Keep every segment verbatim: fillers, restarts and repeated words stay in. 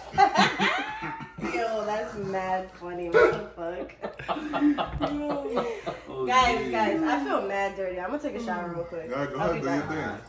Yo, that's mad funny. What the fuck? oh, guys, geez. guys, I feel mad dirty. I'm gonna take a shower real quick. Yeah, go ahead, do your thing.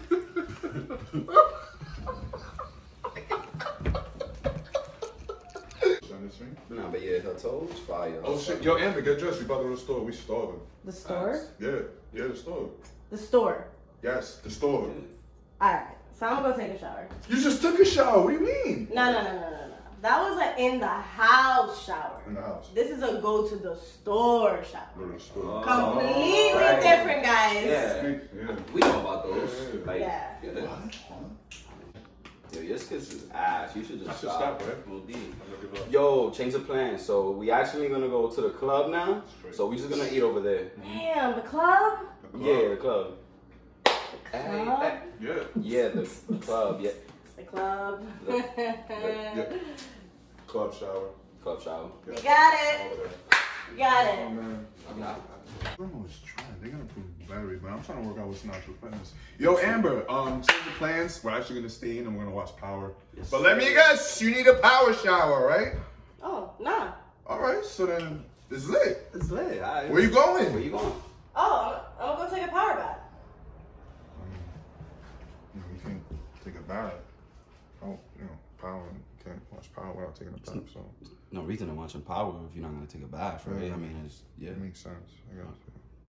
Nah, but yeah, her toes fire. Oh shit, yo, Amber, get dressed. We about to go to the store. We starving. The store? Yeah, yeah, the store. The store? Yes, the store. Alright, so I'm gonna go take a shower. You just took a shower. What do you mean? No, no, no, no, no, no. That was an in the house shower. In the house. This is a go to the store shower. Go to the store. Completely oh, right. different, guys. Yeah. yeah. We know about those. Yeah. Like, yeah. yeah. Yo, your skits is ass. You should just I should stop. stop, right? We'll Yo, change of plans. So we actually gonna go to the club now. So we just gonna eat over there. Damn, the club? The club. Yeah, the club. The Hey, club? hey. Yeah. Yeah, the, the club. Yeah. The club. The, yeah. Club shower. Club shower. You got it. Okay. You got it. Oh man. I'm not. I'm always trying. They're gonna prove battery, but I'm trying to work out what's natural fitness. Yo, Amber, um, change the plans. We're actually gonna stay in and we're gonna watch Power. Yes, but let me guess, you need a power shower, right? Oh, nah. All right, so then it's lit. It's lit. Right. Where you going? Where you going? Oh, I'm, I'm gonna go take a power bath. Um, you know, you can't take a bath. Oh, you know, Power. You can't watch Power without taking a bath. So no reason to watch Power if you're not gonna take a bath, right? Yeah. I mean, it's yeah. It makes sense. I guess.